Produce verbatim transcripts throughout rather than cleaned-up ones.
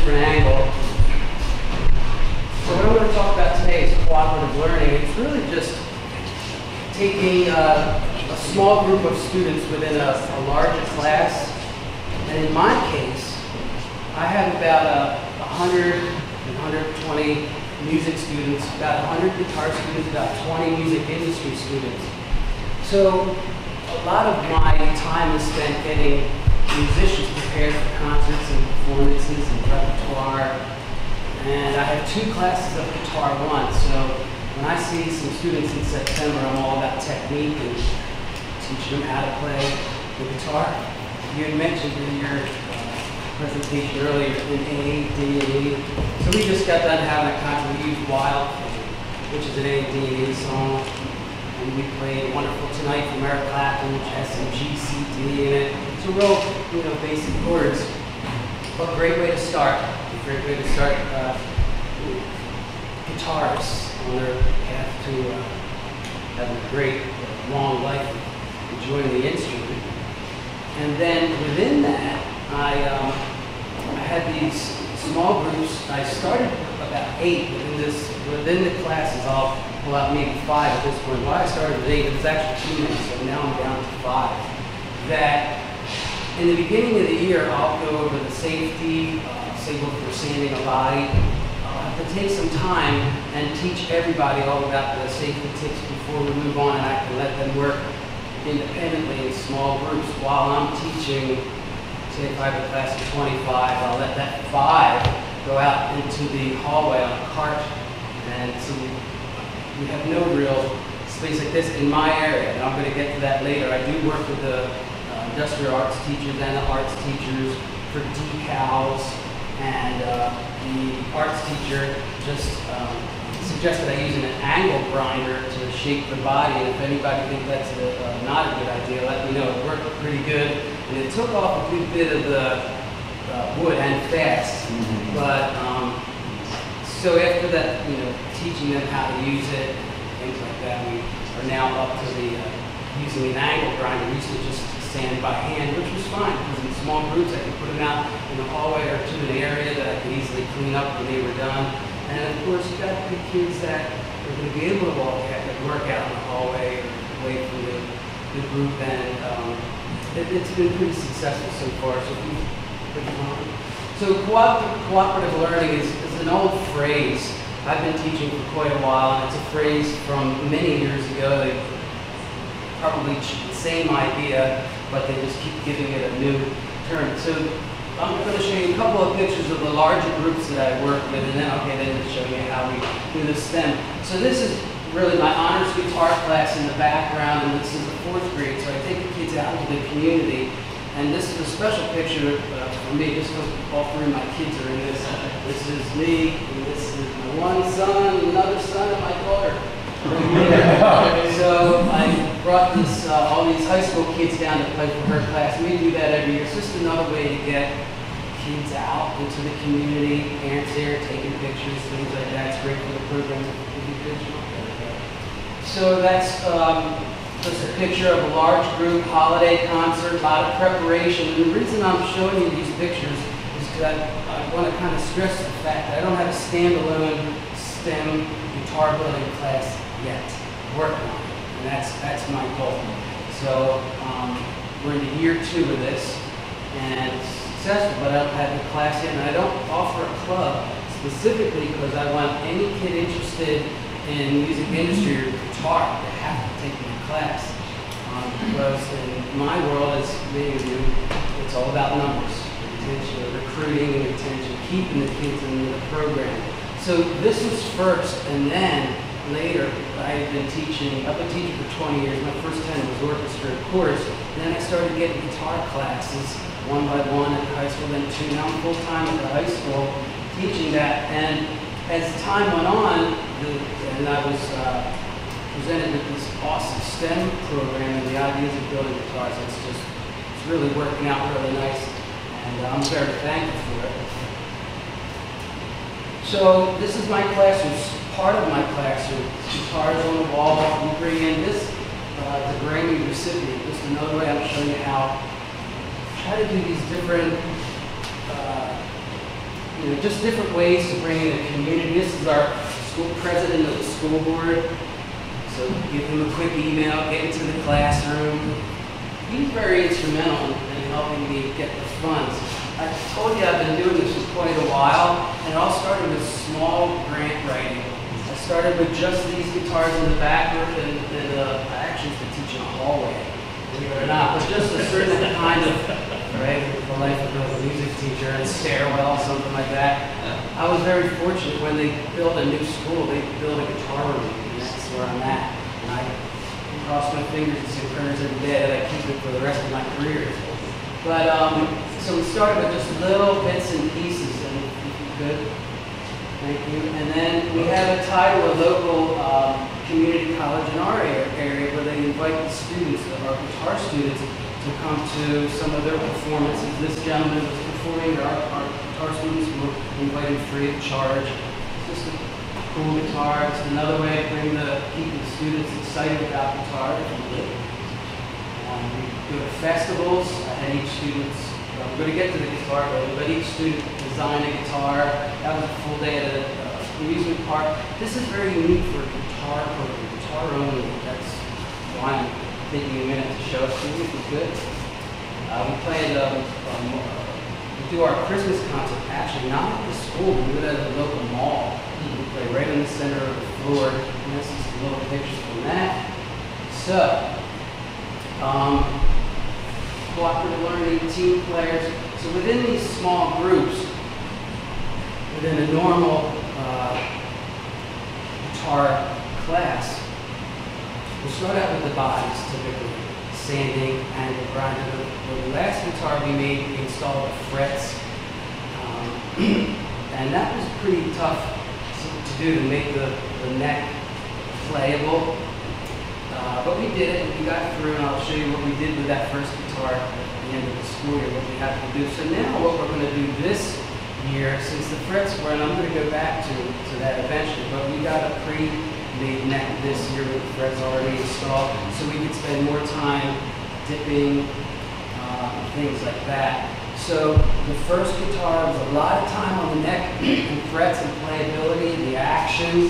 different angle. So what I'm going to talk about today is cooperative learning. It's really just taking uh, a small group of students within a, a larger class. And in my case, I have about uh, one hundred and one hundred twenty music students, about one hundred guitar students, about twenty music industry students. So a lot of my time is spent getting musicians prepared for concerts and performances and repertoire. And I have two classes of Guitar One, so when I see some students in September, I'm all about technique and teaching them how to play the guitar. You had mentioned in your uh, presentation earlier in A, D, and E. So we just got done having a concert. We used Wild, which is an A, D, and E song. And we played Wonderful Tonight from Eric Clapton, which has some G, C, D in it. It's a real, you know, basic chords, but a great way to start. A great way to start uh, guitarists on their path to uh, having a great, uh, long life, enjoying the instrument. And then within that, I, um, I had these small groups. I started about eight within this, within the classes. I'll pull out maybe five at this point. Why I started with eight, it was actually too many, so now I'm down to five. That in the beginning of the year, I'll go over the safety, uh, say look for sanding a body. I'll have to take some time and teach everybody all about the safety tips before we move on, and I can let them work independently in small groups while I'm teaching. Say if I have a class of twenty-five, I'll let that five go out into the hallway on a cart, and so we have no real space like this in my area, and I'm going to get to that later. I do work with the uh, industrial arts teachers and the arts teachers for decals, and uh, the arts teacher just um, suggested I use an angle grinder to shape the body, and if anybody thinks that's a, uh, not a good idea, let me know. It worked pretty good, and it took off a good bit of the uh, wood and fast, mm-hmm. but um, so after that, you know, teaching them how to use it, things like that, we are now up to the uh, using an angle grinder. We used to just sand by hand, which was fine, because in small groups I could put them out in a hallway or two in an area that I could easily clean up when they were done. And of course, you've got good kids that are going to be able to walk out, work out in the hallway or away from the, the group, and um, it, it's been pretty successful so far. So, so cooperative, cooperative learning is, is an old phrase. I've been teaching for quite a while, and it's a phrase from many years ago. They probably the same idea, but they just keep giving it a new term. So I'm going to show you a couple of pictures of the larger groups that I work with, and then okay, then just show you how we do the STEM. So this is really my honors guitar class in the background, and this is the fourth grade. So I take the kids out into the community, and this is a special picture uh, for me, just because all three of my kids are in this. This is me, and this is my one son, another son, and my daughter. So I brought this, uh, all these high school kids down to play for her class. We do that every year. It's just another way to get kids out into the community, parents there taking pictures, things like that. It's great for the program to do pictures. So that's um, just a picture of a large group, holiday concert, a lot of preparation. And the reason I'm showing you these pictures is because I, I want to kind of stress the fact that I don't have a standalone STEM guitar building class yet. Working on it, and that's that's my goal. So um, we're in year two of this, and it's successful, but I don't have the class yet, and I don't offer a club specifically because I want any kid interested in music industry or guitar to have to take my class. Um, because in my world, as many of you, it's all about numbers, retention, recruiting and retention, keeping the kids in the program. So this was first, and then later, I had been teaching, I've been teaching for twenty years. My first ten was orchestra, of course. And then I started getting guitar classes, one by one at the high school, then two. Now I'm full-time at the high school teaching that. And as time went on, the, and I was uh, presented with this awesome STEM program and the ideas of building guitars, it's just, it's really working out really nice. And uh, I'm very thankful for it. So this is my classroom. Part of my classroom, guitars on the wall. We bring in this, uh, the Grammy recipient. Just another way I'm showing you how try to do these different uh, you know, just different ways to bring in the community. This is our school president of the school board. So give him a quick email, get into the classroom. He's very instrumental in, in helping me get the funds. I told you I've been doing this for quite a while, and it all started with small grant writing. I started with just these guitars in the back, and, and uh, I actually used to teach in a hallway, believe it or not, but just a certain kind of, right, the life of a music teacher and stairwell, something like that. I was very fortunate when they built a new school, they built a guitar room, and that's where I'm at. And I cross my fingers and say prayers every day that I keep it for the rest of my career. But, um, so we started with just little bits and pieces, and if you could, thank you. And then we have a title, a local um, community college in our area where they invite the students, our guitar students, to come to some of their performances. This gentleman was performing, our, our guitar students were invited free of charge. It's just a cool guitar. It's another way to bring the, keep the students excited about guitar. Um, we go to festivals. I had each student, I'm going to get to the guitar later, but each student designed a guitar. That was a full day at an uh, amusement park. This is very unique for a guitar program, guitar only. That's why I'm taking a minute to show it to you if we could. Uh, we played, um, um, we do our Christmas concert, actually not at the school, we do it at a local mall. We play right in the center of the floor, and this is a little picture from that. So, um, cooperative learning, team players. So within these small groups, within a normal uh, guitar class, we start out with the bodies, typically sanding, angle grinding. The, the last guitar we made, we installed the frets, um, and that was pretty tough to, to do to make the, the neck playable. Uh, but we did it, and we got through, and I'll show you what we did with that first guitar at the end of the school year, what we had to do. So now what we're going to do this year, since the frets were, and I'm going to go back to, to that eventually, but we got a pre-made neck this year with the frets already installed, so we could spend more time dipping, uh, things like that. So the first guitar was a lot of time on the neck and frets and playability, the action.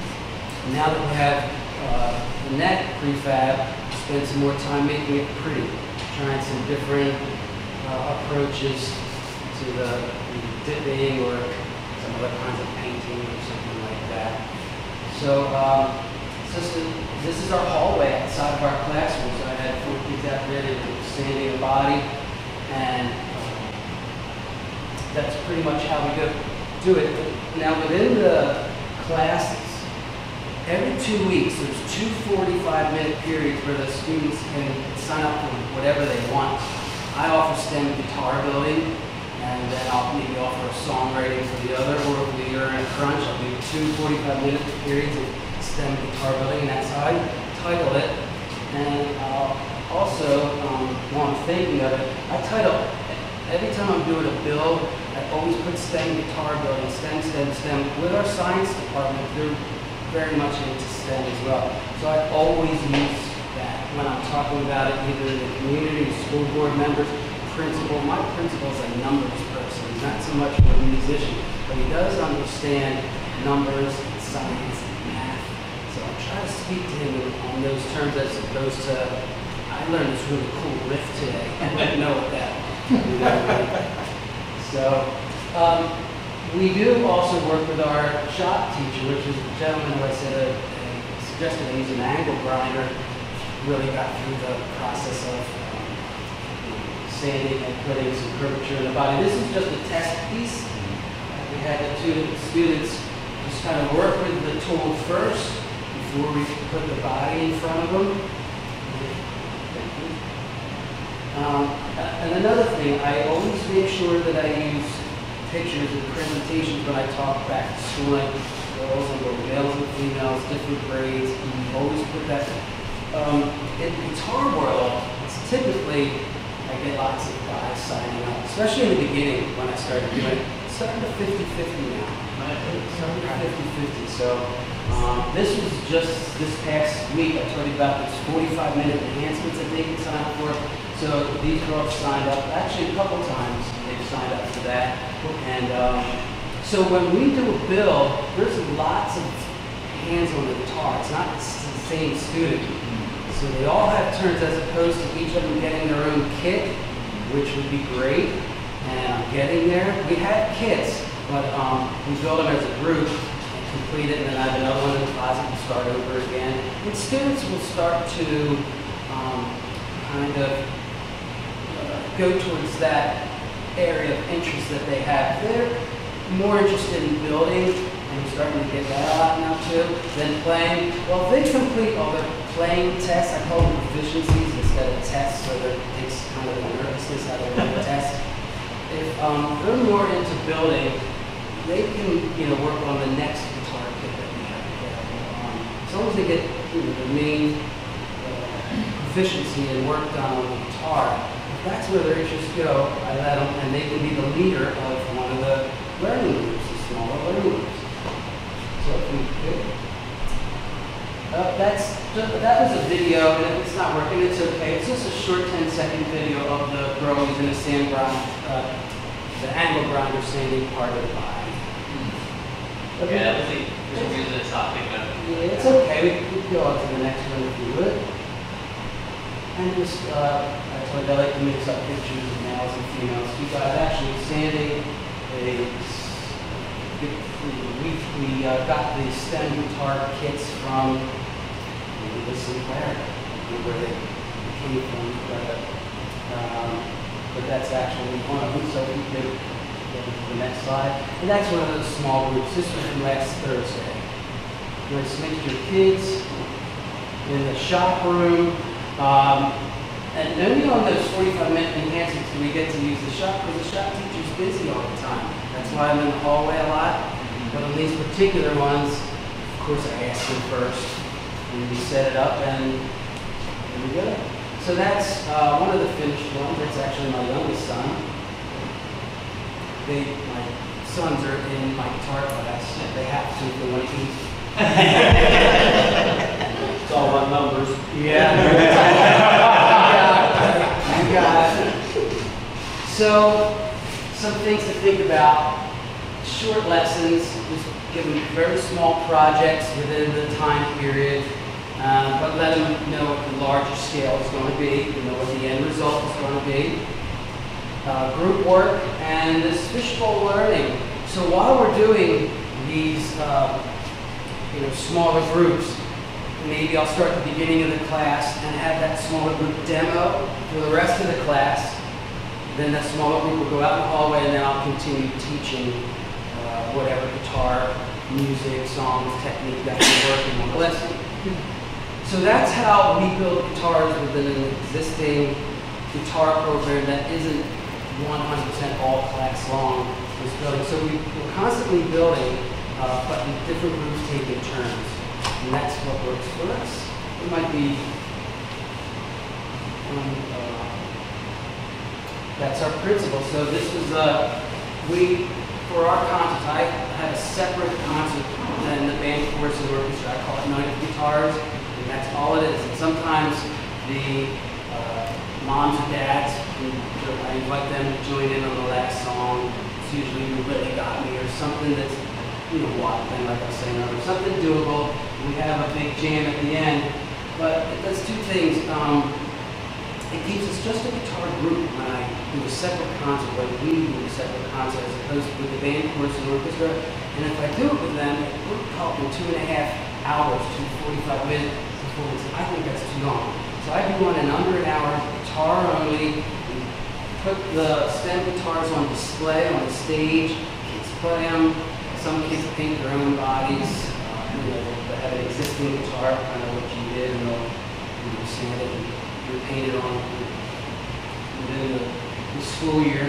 Now that we have uh, the neck prefab, spend some more time making it pretty, trying some different uh, approaches to the, the dipping or some other kinds of painting or something like that. So um, this, is, this is our hallway outside of our classroom. So I had four kids out there that were sanding a body, and um, that's pretty much how we go do it. Now within the classes, every two weeks, there's two forty-five minute periods where the students can sign up for whatever they want. I offer STEM guitar building, and then I'll maybe offer a songwriting for the other, or if we are in a crunch, I'll do two forty-five minute periods of STEM guitar building, and that's how I title it. And uh, also, um, while I'm thinking of it, I title, every time I'm doing a build, I always put STEM guitar building, STEM, STEM, STEM. With our science department, they're very much into STEM as well. So I always use that when I'm talking about it, either in the community, school board members, principal. My principal's a numbers person, he's not so much of a musician, but he does understand numbers, and science, and math. So I try to speak to him on those terms as opposed to, I learned this really cool riff today. I didn't know what that was. So, um, we do also work with our shop teacher, which is the gentleman who I said uh, suggested I use an angle grinder. Really got through the process of um, sanding and putting some curvature in the body. This is just a test piece. We had the two students just kind of work with the tool first before we put the body in front of them. Um, and another thing, I always make sure that I use pictures and presentations when I talk back to school, like girls and males and females, different grades. You always put that. Um, in the guitar world, it's typically, I get lots of guys signing up, especially in the beginning when I started doing it. It's starting to fifty fifty now. It's starting to fifty fifty. So um, this was just this past week. I told you about these forty-five minute enhancements that they can sign up for. So these girls signed up, actually a couple times they've signed up for that. And um, So when we do a build, there's lots of hands on the guitar. It's not the same student. So they all have turns as opposed to each of them getting their own kit, which would be great. And I'm getting there. We have kits, but um, we build them as a group and complete it, and then I have another one in the closet and start over again. And students will start to um, kind of uh, go towards that area of interest that they have. They're more interested in building, and we're starting to get that a lot now too, than playing. Well, if they complete all their playing tests, I call them proficiencies instead of tests, so that it takes kind of the nervousness out of the test. If um, they're more into building, they can, you know, work on the next guitar kit that we have available. Um, as long as they get, you know, the main uh, proficiency and work done on the guitar, if that's where their interests go, I let them, and they can be the leader of one of the learning groups, the smaller learning groups. So if we could. Uh, that's, that was a video, and if it's not working, it's okay. It's just a short ten second video of the girl using a sand grind, uh, the angle grinder sanding part of the body. Mm. Okay, that was the, for some reason it's not picking up. Yeah, it's okay. We can go on to the next one if you would. And just, uh, I told you I like to mix up pictures of males and females. We got actually sanding a We, we uh, got the stem guitar kits from the Sinclair, where they came from, but, um, but that's actually one of them, so we could go to the next slide. And that's one of those small groups. This was from last Thursday. Where it's mixed your kids in the shop room, um, and only on those forty-five minute enhancements do we get to use the shop, because the shop teacher's busy all the time. That's why I'm in the hallway a lot. But on these particular ones, of course, I ask them first, and we set it up, and there we go. So that's uh, one of the finished ones. That's actually my youngest son. They, my sons are in my guitar class. They have to if they want to eat. It's all about numbers. Yeah. You got it. So, some things to think about. Short lessons, just give them very small projects within the time period, um, but let them know what the larger scale is going to be, you know what the end result is going to be. Uh, group work and this fishbowl learning. So while we're doing these uh, you know, smaller groups, maybe I'll start at the beginning of the class and have that smaller group demo for the rest of the class. Then that smaller group will go out in the hallway, and then I'll continue teaching uh, whatever guitar, music, songs, technique that we're working on the lesson. So that's how we build guitars within an existing guitar program that isn't one hundred percent all class long. So we, we're constantly building, uh, but in different groups taking turns. And that's what works for us. It might be, um, uh, that's our principle. So this was, uh, we, for our concert, I have a separate concert than the band, chorus, and orchestra. I call it Night of Guitars, and that's all it is. And sometimes the uh, moms or dads, I invite them to join in on the last song. It's usually You Really Got Me, or something that's, you know, wild thing, like I was saying earlier, something doable. We have a big jam at the end, but it does two things. Um, it keeps us just a guitar group when I do a separate concert, when we do a separate concert, as opposed to with the band, chorus, and orchestra. And if I do it with them, we're talking two and a half hours, two forty-five minute performances. I think that's too long. So I do one in under an hour, guitar only. We put the stem guitars on display on the stage. Kids play them. Some kids paint their own bodies. Uh, you know, they have an existing guitar, kind of what you did, and they'll you know, sand it and you're painted on within the, the school year.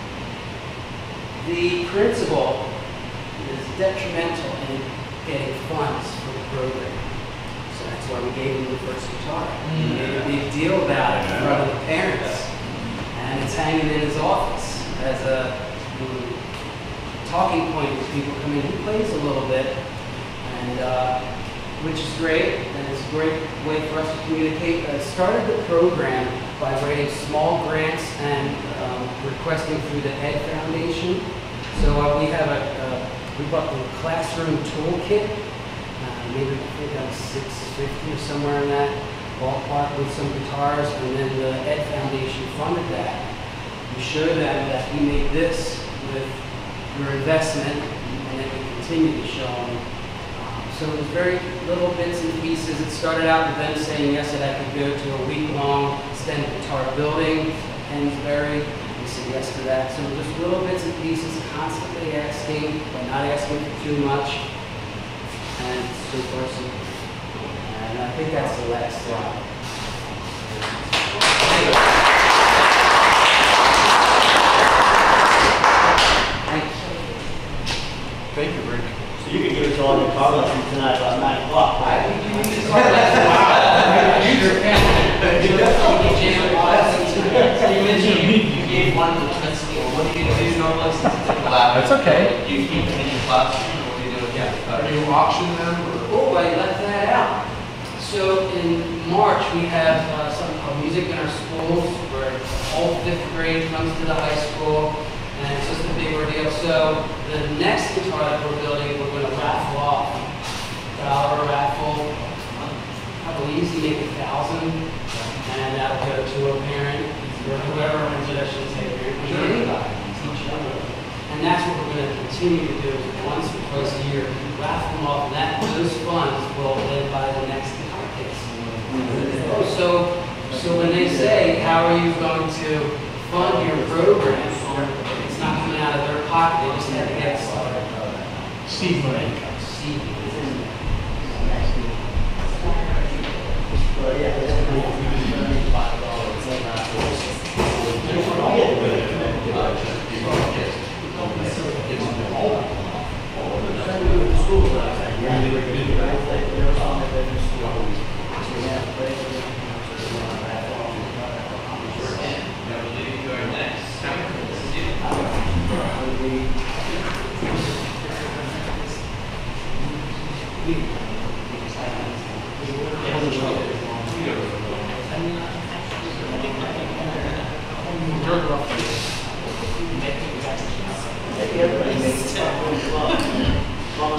The principal is detrimental in getting funds for the program. So that's why we gave him the first guitar. Mm-hmm. We made a big deal about it in front of the parents. And it's hanging in his office as a um, talking point with people come in. He plays a little bit, and uh, which is great, and it's a great way for us to communicate. I started the program by writing small grants and um, requesting through the Ed Foundation. So uh, we have a, a we bought the classroom toolkit. Uh, maybe I think that was six fifty or somewhere in that ballpark with some guitars, and then the Ed Foundation funded that. We showed them that we made this with your investment, and then we continue to show them. Um, so it was very little bits and pieces. It started out with them saying yes, that I could go to a week-long extended guitar building at Pennsbury. We said yes to that. So just little bits and pieces, constantly asking, but not asking for too much. And so far, so good. And I think that's the last slide. Thanks. Thank you, Rick. So you can give us all your car lessons tonight about nine o'clock. I think you need to start that. Your family. You definitely need jam lessons. You mentioned you, you gave one to the principal. What do you do normally since it's in the lab? That's okay. You keep them in your classroom, or what do you do with them? Are you auction them? Oh, I left that out. So in March, we have uh, something called music in our schools, where all fifth grade comes to the high school, and it's just a big ordeal. So the next guitar that we're building, we're going to raffle off. Dollar raffle, probably easy, maybe a thousand, and that'll go to a parent, or whoever wins it, I shouldn't say a parent, but anybody, teach them. And that's what we're going to continue to do, is once or twice a year, raffle them off, and that, those funds will then buy the next guitar case. So, so when they say, how are you going to fund your program, it's not coming out of their pocket, they just have to get started. Seed money. Seed money.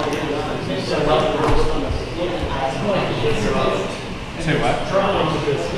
Say what?